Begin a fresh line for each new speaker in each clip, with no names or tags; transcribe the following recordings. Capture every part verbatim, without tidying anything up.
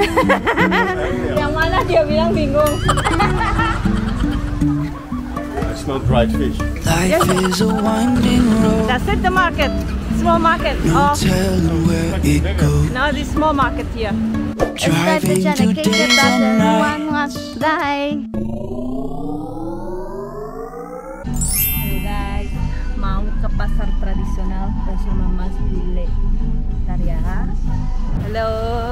Yang mana dia bilang bingung.
I smell dried fish.
Yes.
Life is a winding road.
That's it, the market. Small market.
No
Oh,
telling where it goes.
now this small market here.
Driving to days and nights.
Bye. Hey guys, mau ke pasar tradisional bersama Mas Bule. Bentar ya. Hello.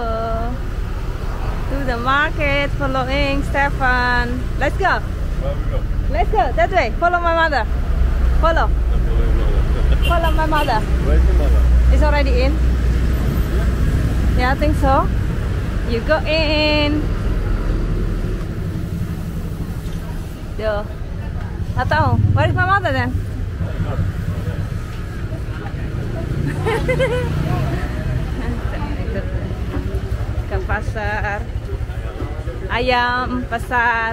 To the market, following Stefan. Let's go.
Where we go?
Let's go. That way. Follow my mother. Follow. Follow my mother.
Where's your mother?
It's already in. Yeah, I think so. You go in. Yo. Nggak tahu. Where is my mother then? Ke pasar. Ayam pasar.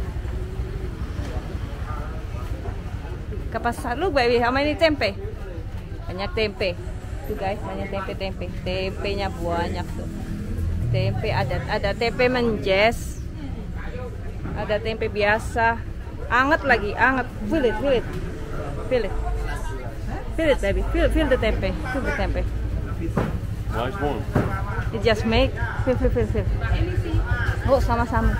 Ke pasar. Look baby, how many tempe? Banyak tempe. Tuh guys, banyak tempe-tempe. Tempenya banyak tuh. Tempe ada ada tempe menjes. Ada tempe biasa. Anget lagi, anget. Feel it, feel it. Feel it. Feel it baby. Feel feel the tempe. Feel the tempe.
Nice one.
It just make feel feel feel feel. Oh, sama-sama.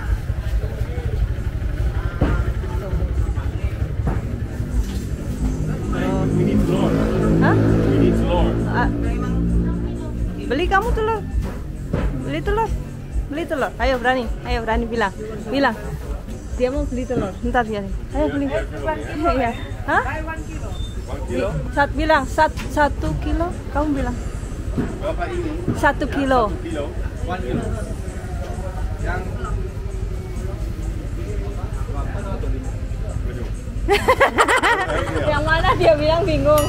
We need flour.
Hah?
We need flour.
Ah, beli kamu telur. Beli telur. Beli telur. Ayo berani. Ayo berani bilang. Bilang. Dia mau beli telur. Bentar ya. Ayo beli. Iya. Hah?
One kilo.
Sat bilang sat, satu kilo. Kamu bilang
Berapa ini?
satu kilo.
Kilo. One kilo. Yang
Yang mana dia bilang bingung.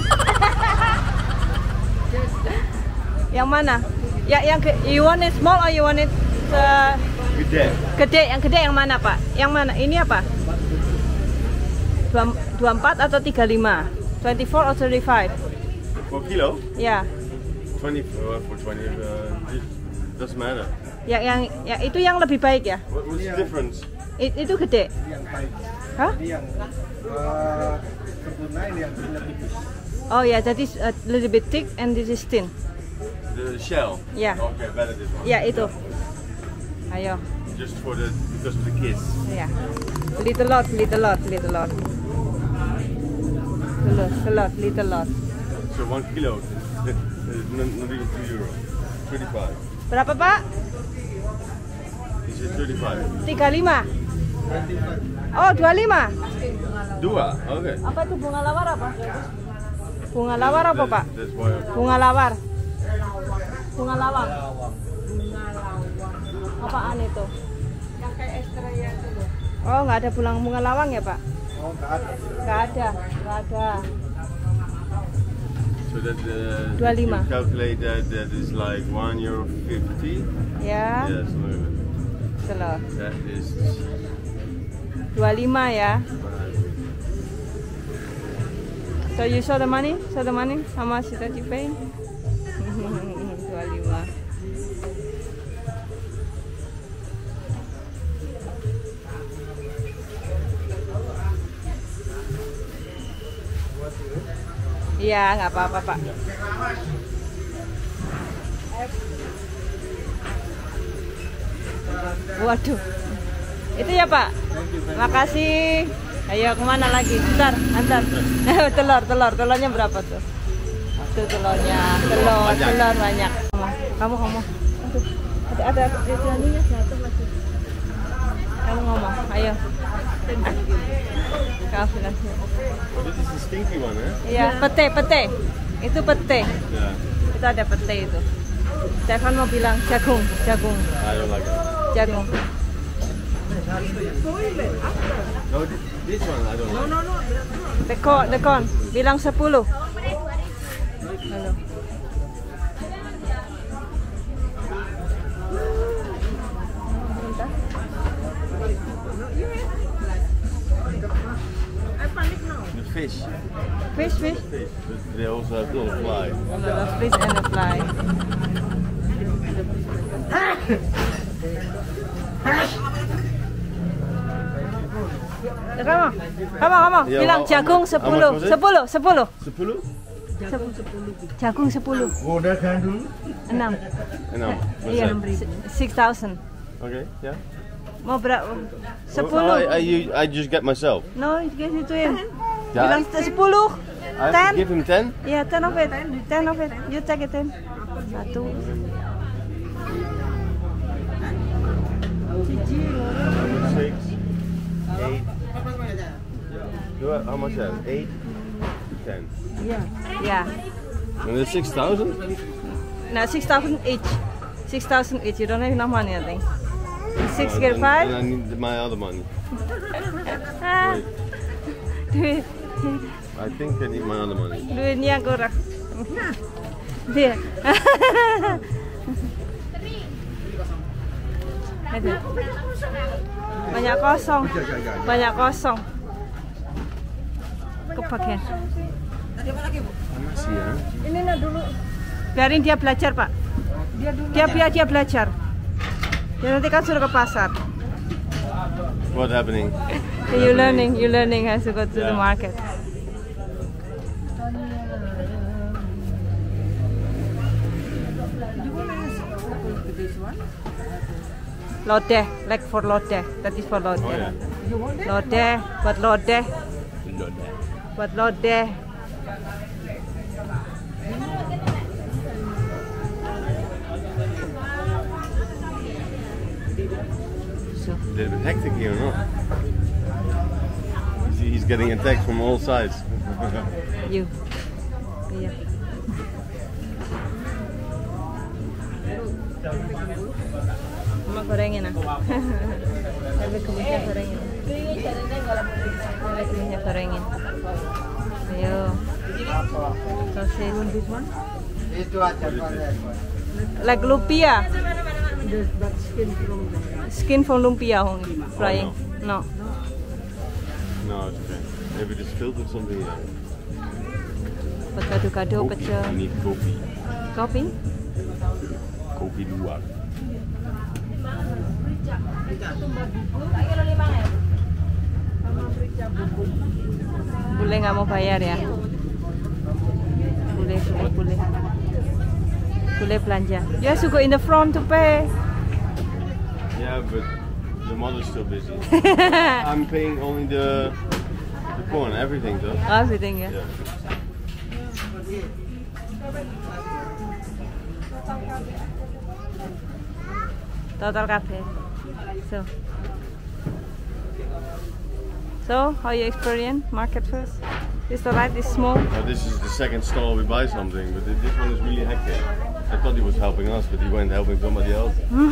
Yang mana? Ya, yang ke, you want it small or you want it uh,
gede.
gede? Yang gede yang mana Pak? Yang mana? Ini apa? dua puluh empat atau tiga puluh lima? dua puluh empat or tiga puluh lima?
For kilo?
Ya.
twenty-four for twenty. Uh, it doesn't matter.
Yang yang ya itu yang lebih baik ya?
What, what's the difference?
It, itu gede. Hah? Oh ya, jadi a little bit thick and this is thin.
The shell.
Yeah.
Okay, better this one.
Ya itu. Ayo.
Just for the because of the kids.
Ya. Beli telur, beli telur, beli telur. Telur, telur, beli telur.
So one kilo. not, not even two euro. Thirty-five.
Berapa Pak?
Is it thirty-five?
tiga puluh lima. Oh, dua puluh lima.
Dua. Okay.
Apa itu bunga lawar apa? Bunga lawar apa Pak?
That's why.
Bunga lawar. Bunga lawang. Apaan itu? Yang kayak estrella itu loh. Oh, nggak ada bunga bunga lawang ya Pak?
Oh, nggak ada.
Nggak ada, nggak ada.
So that uh,
dua puluh lima.
you calculate that that is like one euro fifty.
Ya.
Yes, look.
Telur.
That is.
dua puluh lima ya. So you saw the money? Saw the money? How much that you pay? dua puluh lima. Iya, nggak apa-apa Pak. Waduh. Itu ya Pak. Makasih. Ayo kemana lagi? Bentar, antar. telur, telur, telurnya berapa tuh? Tuh telurnya, telur,
Banyak.
telur banyak. Kamu ngomong. Aduh, ada ada iklannya jatuh lagi. Kamu ngomong, ayo. Kau bilang.
Oh, this is the stinky one, eh?
Iya, pete, pete. Itu pete.
Yeah.
Itu ada pete itu. Stefan mau bilang jagung, jagung,
I don't like it.
jagung.
No, this, this one I don't like. No, no.
Dekon, dekon. Bilang sepuluh. Halo.
The fish.
Fish, fish.
Fish. But they also have little flies.
A lot of fish and a fly. Kamu, kamu, kamu
Ya,
bilang
how-
jagung
how much
sepuluh,
was it?
sepuluh, sepuluh.
Sepuluh?
Jagung sepuluh. Enam.
Enam. What's
Iya,
that?
six thousand.
Okay, yeah.
Mau berapa?
Oh,
Sepuluh.
I, I, you- I just get myself.
No, give it to him.
Yeah.
Bilang sepuluh.
I have
Ten.
to give him ten?
Yeah, ten of it. Ten of it. You take it in. Satu.
Six, eight. How much is that? Eight, ten.
Yeah.
And it's six thousand?
Now six thousand each. Six thousand each. You don't have enough money, I think. Six get
And
five.
I need my other money.
Ah.
Wait,
Duit,
I think I need my other money.
duitnya kurang. Dia. Ada. Banyak kosong. Banyak kosong. Kebagian.
Masih ya?
Ini nak dulu. Biarin dia belajar, Pak. Dia dulu. Dia biar dia belajar. Dia nanti kan suruh ke pasar.
What happening?
You learning, you learning has to go to the
Yeah.
market. Lodeh, like for lodeh. That is for
Oh
lodeh.
yeah.
Lodeh, buat lodeh, buat lodeh. So,
A little bit hectic here, no? You see, he's getting attacked from all sides.
you. Iya. Mama gorengin ah. Tapi kumisnya gorengin. Tapi kumisnya gorengin. Ayo. Sosis.
Itu aja
Like lumpia. Skin from lumpia only. Frying. No.
No, it's okay. Maybe it's filled with something. Yeah.
Buat kado-kado
Kopi.
pecel.
You need kopi.
Kopi?
Kopi luwak.
Bule nggak mau bayar ya? Bule, bule, bule. Bule belanja. You have to go in the front to pay.
Yeah, but the mother's still busy. I'm paying only the the corn, everything though.
Everything ya.
Yeah.
Total cafe. So. So, how you experience market first? Is the light is small?
Now this is the second stall we buy something, but thi- this one is really hectic. I thought he was helping us, but he went helping somebody else.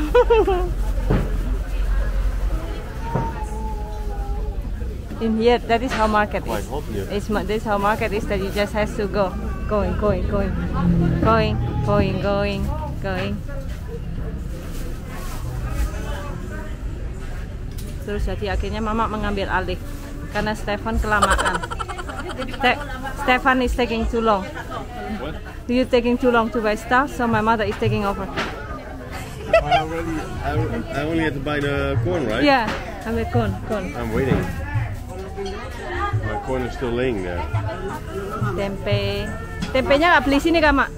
In here, that is how market
Quite
is.
hot here.
It's ma- this how market is that you just has to go, going, going, going, going, going, going, going. Terus jadi akhirnya Mama mengambil alih karena Stefan kelamaan. Ste- Stefan is taking too long.
What?
You taking too long to buy stuff, so my mother is taking over.
I already, I, I only had to buy the corn, right?
Yeah, ambil kon, kon.
I'm waiting. My corn is still laying there.
Tempe, tempenya nggak beli sini Kak Mak?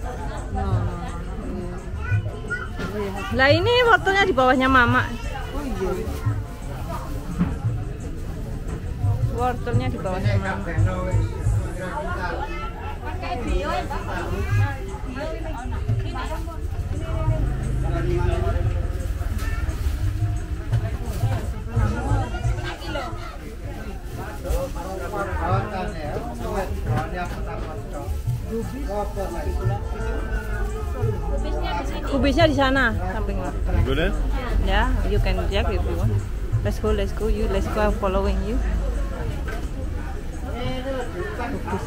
Lah ini wortelnya di bawahnya Mama. Wortelnya di bawahnya Mama. Kubisnya di sana, samping lo.
You go there?
Ya, you can check if you want. Let's go, let's go. You, let's go. I'm following you. Kubis.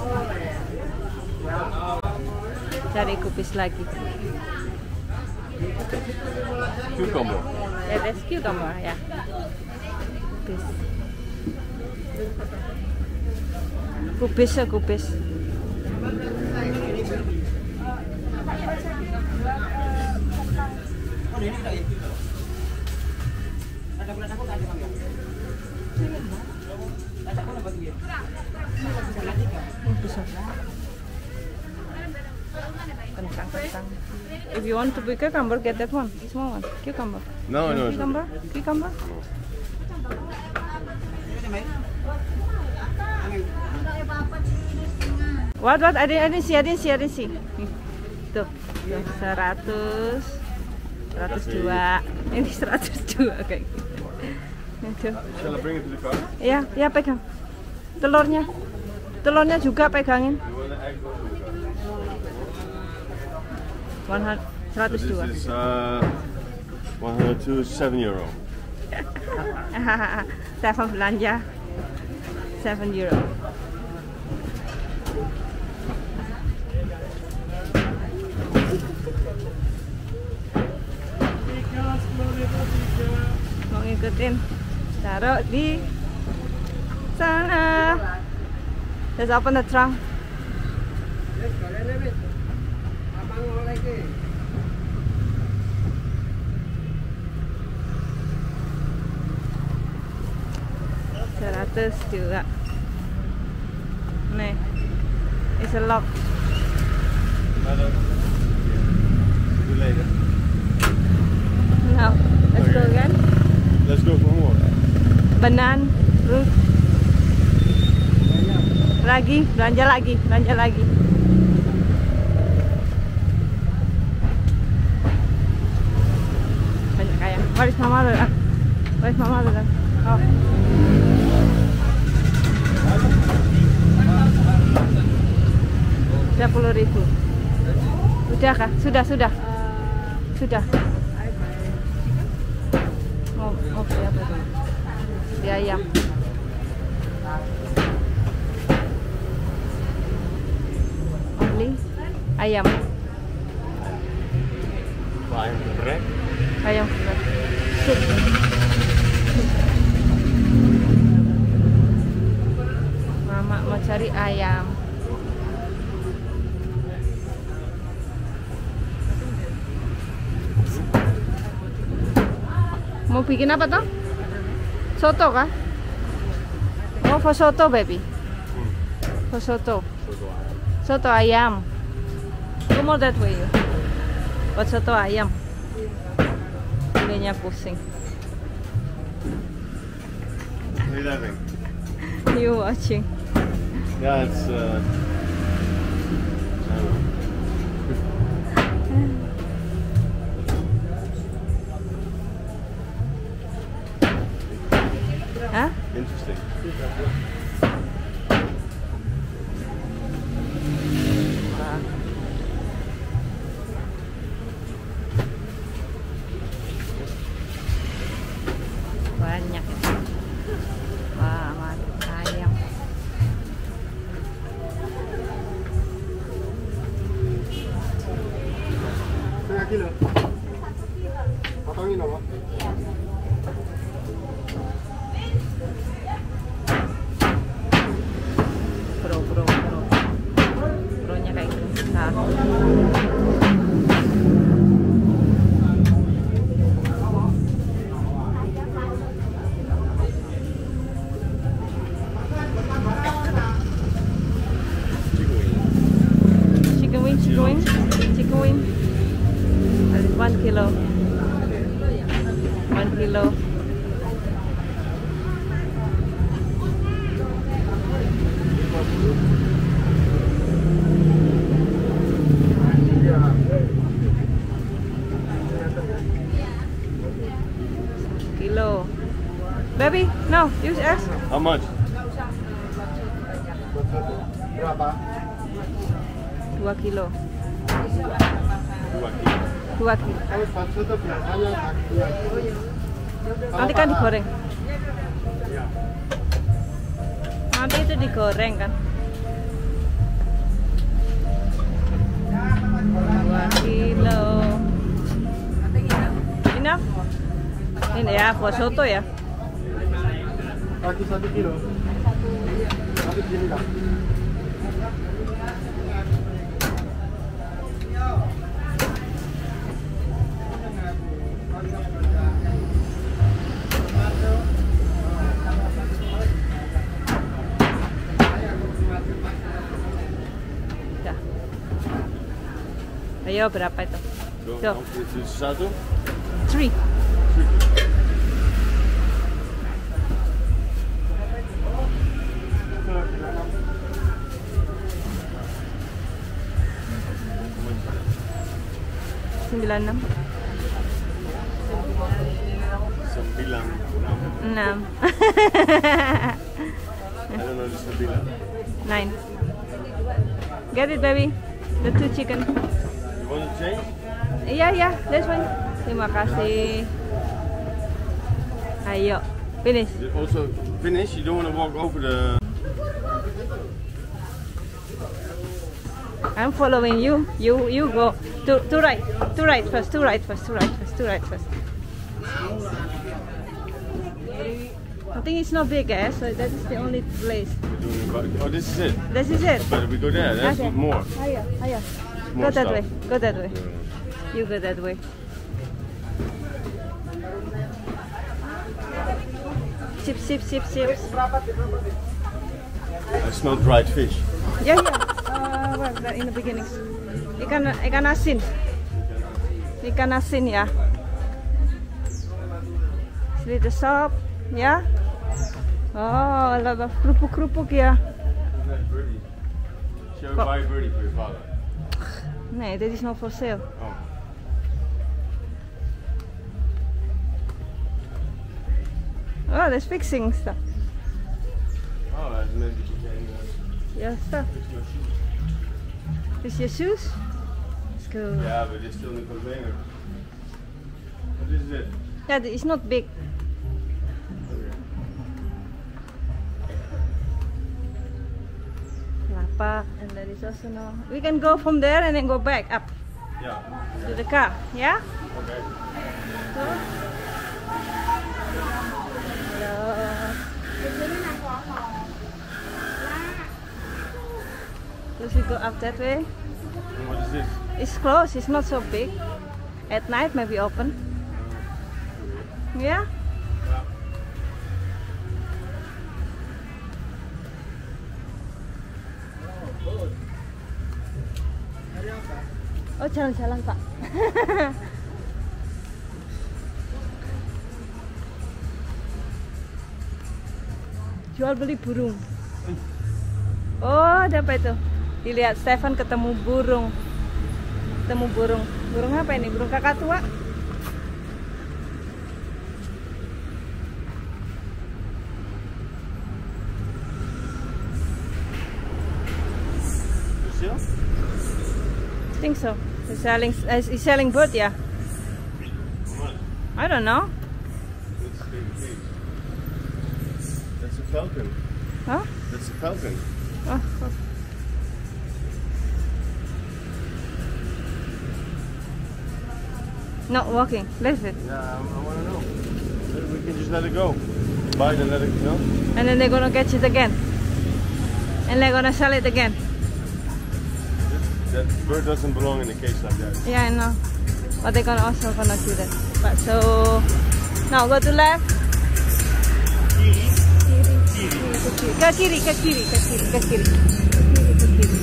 Cari kubis lagi.
Cucumber.
Ya, that's cucumber ya. Kubis. Kubis ya, kubis. Oh, besar. Kentang, kentang. If you want to be cucumber, get that one, small one. Cucumber.
No, no, it's
Cucumber, cucumber. What, what? I didn't, I didn't see, I didn't see, I didn't see. Nih, tuh, tuh, seratus, seratus dua. Ini seratus dua kayak gitu. Itu.
Shall I bring it to the car?
Ya, ya pegang. Telurnya, telurnya juga pegangin.
You want the egg or the car?
seratus dua.
So this is uh, one hundred two, seven euro.
Seven belanja, seven euro. Mau ngikutin, taruh di sana. Let's open the trunk. Seratus juga. Nih, it's a lock.
Too late.
Now, let's go again.
Let's go for more.
Banan, terus lagi, belanja lagi, belanja lagi. Banyak kayak. Where's Mama Lola? Where's Mama Lola? Oh. Tiga puluh ribu. Sudah kah? Sudah, sudah, sudah. Mau, mau beli apa dulu? Beli ayam. Mau beli ayam.
Ayam geprek.
Ayam geprek. Sup. Mama mau cari ayam. Mau bikin apa toh? Soto kah? Oh, for soto baby. For soto. Soto ayam. Go more that way you. Buat soto ayam. Ininya pusing.
What are you laughing?
You watching.
Yeah, it's uh, I don't know.
Hah?
Interesting.
Banyak. Wah, mantap ayam.
Setengah kilo. Potongin apa?
Bro, bro, bro. Bronya kayak gitu. Nah. Chicken wing, chicken wing, chicken wing. Ada one kilo. One kilo. Kilo. Baby, no, use S.
How much?
Berapa?
Dua kilo.
Dua kilo.
Dua kilo.
Kalau bakso itu biasanya kaki.
Nanti kan digoreng. Nanti itu digoreng kan. Dua kilo. Enough? Ini ya, buat soto ya.
Kaki satu kilo. Satu kilo lah.
Ayo, berapa itu?
Go.
Go.
Itu satu.
Three. Sembilan enam.
Sembilan.
Enam.
I don't know the sembilan.
Nine. Get it, baby. The two chicken.
You want to change?
Iya, iya. That's one. Terima kasih. Ayo. Finish.
You also finish. You don't want to walk over the.
I'm following you. You you go to to right, to right first, to right first, to right first, to right first. I think it's not big, eh? So that is the only place.
We're doing about, oh, this is it.
This is it.
But if we go there, that's
Okay.
more.
Ayo, ayo. Go
More
that
stuff.
way. Go that way.
Yeah.
You go that way. Chips, chips, chips, chips.
I smell dried fish.
Yeah, yeah. Uh, well, that in the beginning. Ikan, ikan asin. Ikan asin ya. See the shop, ya. Oh, a lot of kerupuk-kerupuk ya.
Shall we buy a birdie for your father?
Nee, dit is not for sale.
Oh.
Oh, there's fixing stuff.
Oh, that's meant that you can uh,
Yeah, stuff.
fix your shoes.
This your shoes? Let's go.
Yeah, but it's still in the container. What is it?
Yeah, it's not big. Lapak, and there is also no. We can go from there and then go back up
Yeah.
to the car. Yeah.
Okay.
So. Hello. Let's we go up that way.
And what is this?
It's closed. It's not so big. At night maybe open. Yeah. Oh, jalan-jalan, Pak. Jual beli burung. Oh, ada apa itu? Dilihat Stefan ketemu burung. Ketemu burung. Burung apa ini? Burung kakak tua?
Brazil?
I think so. He's selling, uh, he's selling bird, yeah. I don't know.
That's a big fish. That's a falcon.
Huh?
That's a falcon.
Oh, oh. Not walking. Leave it.
Yeah, I, I want to know. Maybe we can just let it go. Buy it and let it go.
And then they're gonna catch it again. And they're gonna sell it again.
That bird doesn't belong in a cage like that.
Yeah, I know. But they're gonna also gonna do that. But so now go to left. Kiri, ke kiri, ke kiri, ke kiri, ke kiri. Ke kiri.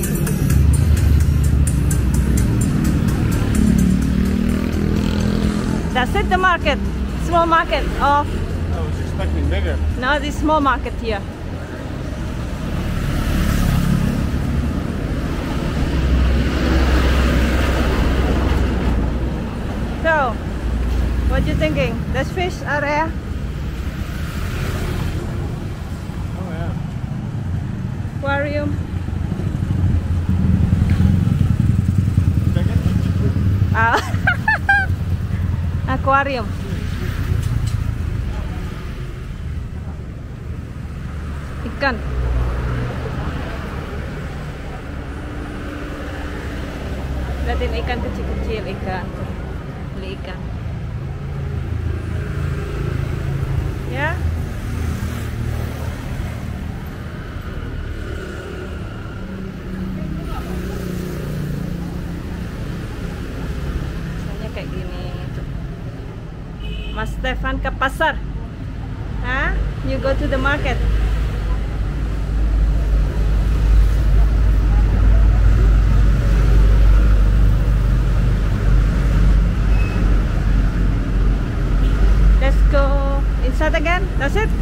That's it, the market. Small market of.
I was expecting bigger.
No, this small market here. So, what you thinking? There's fish area?
Oh yeah.
Aquarium?
Check it.
Ah. Aquarium. Ikan. Lihatin ikan kecil-kecil, ikan. Beli ikan. Ya. Misalnya kayak gini. Mas Stefan ke pasar. Hah? You go to the market. that again? That's it?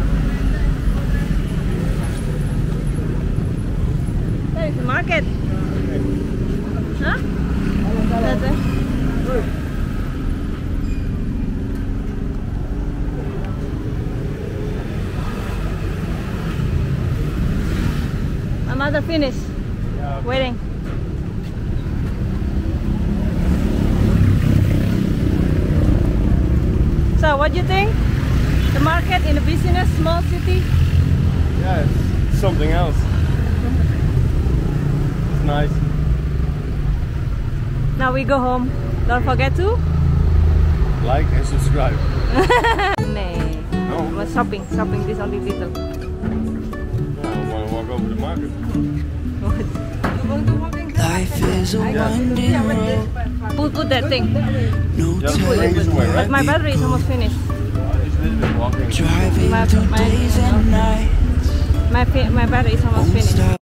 There is the market. Huh? That's it. My mother finished. Waiting. So, what do you think? The market in a business, small city?
Yeah, it's something else. It's nice.
Now we go home. Don't forget to
Like and subscribe.
Nay.
No.
We're shopping, shopping this only little.
I want to walk over the market.
Life is a winding road.
Put, put that thing.
No
Yeah,
time
put it this way,
But
right?
my battery is almost finished.
Just a little bit walking.
driving
My-
through
my-
days and nights.
My, fi- my battery is almost
Won't
finished.
stop.